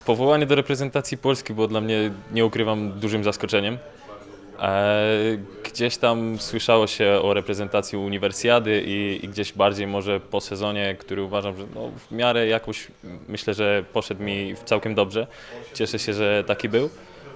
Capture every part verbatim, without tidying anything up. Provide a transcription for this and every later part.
Powołanie do reprezentacji Polski było dla mnie, nie ukrywam, dużym zaskoczeniem. Gdzieś tam słyszało się o reprezentacji Uniwersjady i, i gdzieś bardziej może po sezonie, który uważam, że no w miarę jakoś myślę, że poszedł mi całkiem dobrze. Cieszę się, że taki był.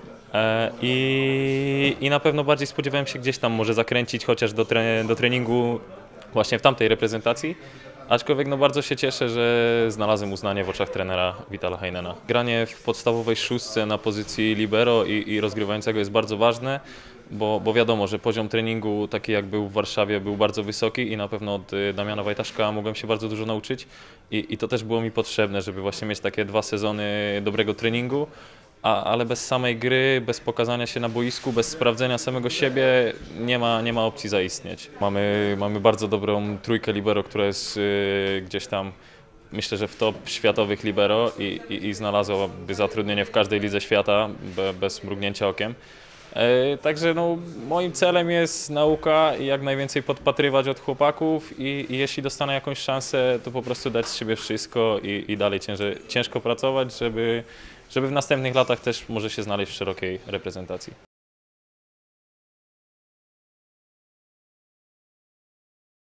I, i na pewno bardziej spodziewałem się gdzieś tam może zakręcić chociaż do, tre, do treningu właśnie w tamtej reprezentacji. Aczkolwiek no bardzo się cieszę, że znalazłem uznanie w oczach trenera Vitala Heinena. Granie w podstawowej szóstce na pozycji libero i, i rozgrywającego jest bardzo ważne, bo, bo wiadomo, że poziom treningu taki jak był w Warszawie był bardzo wysoki i na pewno od Damiana Wajtaszka mogłem się bardzo dużo nauczyć i, i to też było mi potrzebne, żeby właśnie mieć takie dwa sezony dobrego treningu. A, ale bez samej gry, bez pokazania się na boisku, bez sprawdzenia samego siebie nie ma, nie ma opcji zaistnieć. Mamy, mamy bardzo dobrą trójkę libero, która jest yy, gdzieś tam, myślę, że w top światowych libero i, i, i znalazłaby zatrudnienie w każdej lidze świata be, bez mrugnięcia okiem. Yy, także no, moim celem jest nauka i jak najwięcej podpatrywać od chłopaków i, i jeśli dostanę jakąś szansę, to po prostu dać z siebie wszystko i, i dalej ciężko, ciężko pracować, żeby żeby w następnych latach też może się znaleźć w szerokiej reprezentacji.